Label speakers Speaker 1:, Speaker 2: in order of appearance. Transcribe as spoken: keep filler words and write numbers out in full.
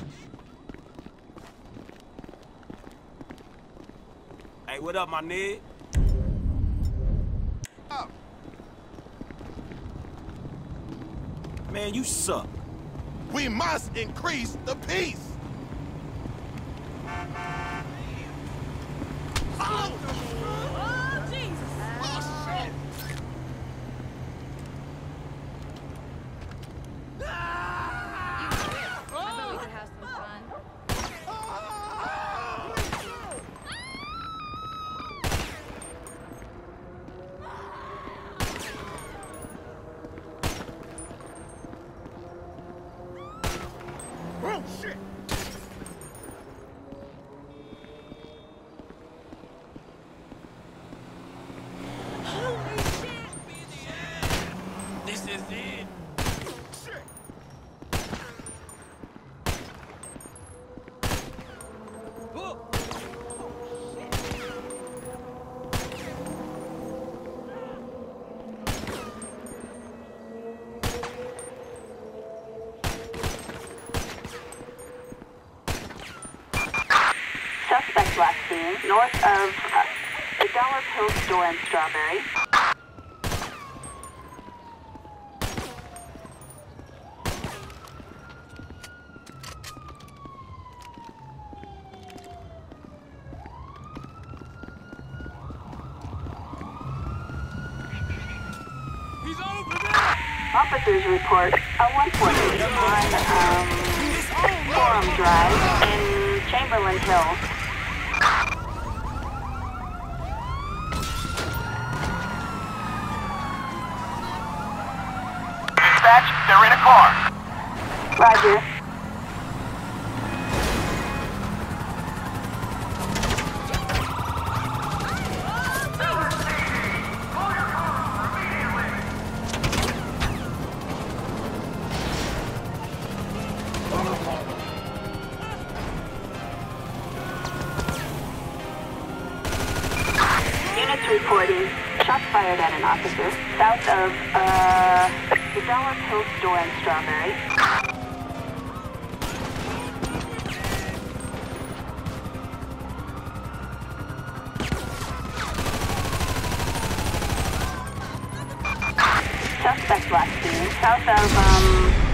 Speaker 1: Hey, what up, my nigga?
Speaker 2: Oh.
Speaker 1: Man, you suck.
Speaker 2: We must increase the peace. Oh!
Speaker 3: Oh, Jesus!
Speaker 2: Oh, shit!
Speaker 3: I bet we could have some fun.
Speaker 2: Oh, shit!
Speaker 3: Holy shit!
Speaker 1: This is it.
Speaker 2: Shit!
Speaker 1: Oh.
Speaker 4: Suspect last seen north of uh, the Dollar Pill store in Strawberry.
Speaker 1: He's over there.
Speaker 4: Officers report a one forty on um, Forum Drive in Chamberlain Hills.
Speaker 2: Dispatch, they're in a car.
Speaker 4: Roger. Units reporting shots fired at an officer south of uh, the Dollar Pill store in Strawberry. Suspect last seen south of um